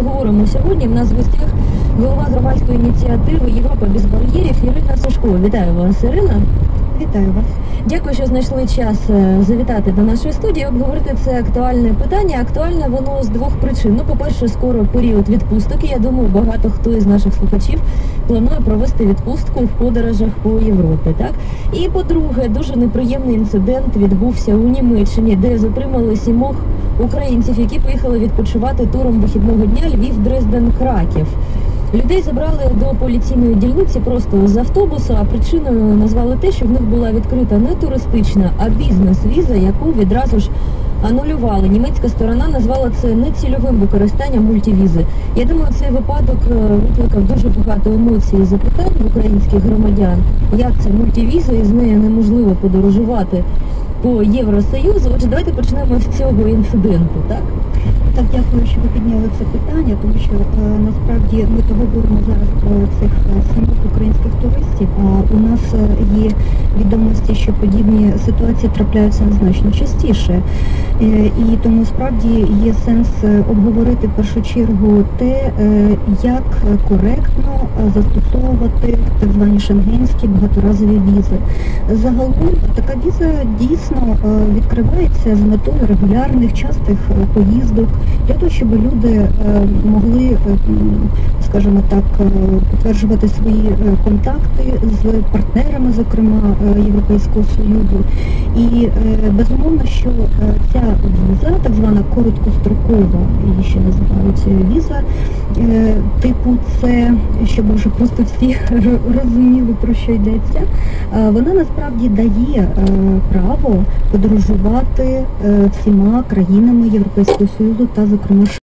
поговоримо сьогодні. В нас в гостях голова громадської ініціативи «Європа без бар'єрів» Ірина Сушко. Вітаю вас, Ірина. Вітаю вас. Дякую, що знайшли час завітати до нашої студії, обговорити це актуальне питання. Актуальне воно з двох причин. По-перше, скоро період відпусток, і я думаю, багато хто із наших слухачів планує провести відпустку в подорожах по Європі, так? І, по-друге, дуже неприємний інцидент відбувся у Німеччині, де затримали 7 українців, які поїхали відпочивати туром вихідного дня Львів-Дрезден-Краків. Людей забрали до поліційної дільниці просто з автобуса, а причиною назвали те, що в них була відкрита не туристична, а бізнес-віза, яку відразу ж анулювали. Німецька сторона назвала це нецільовим використанням мультивізи. Я думаю, цей випадок викликав дуже багато емоцій і запитань в українських громадян. Як це мультивіза, і з нею неможливо подорожувати по Євросоюзу? Отже, давайте почнемо з цього інциденту, так? Так, дякую, що ви підняли це питання, тому що насправді ми то говоримо зараз про цих 7 українських туристів, а у нас є відомості, що подібні ситуації трапляються значно частіше. І тому справді є сенс обговорити в першу чергу те, як коректно застосовувати так звані шенгенські багаторазові візи. Загалом така віза дійсно відкривається з метою регулярних, частих поїздок, для того, щоб люди могли, скажімо так, підтверджувати свої контакти з партнерами, зокрема, Європейського Союзу. І безумовно, що ця віза, так звана короткострокова, її ще називають віза, типу С, щоб вже просто всі розуміли, про що йдеться, вона насправді дає право подорожувати всіма країнами Європейського Союзу та, зокрема,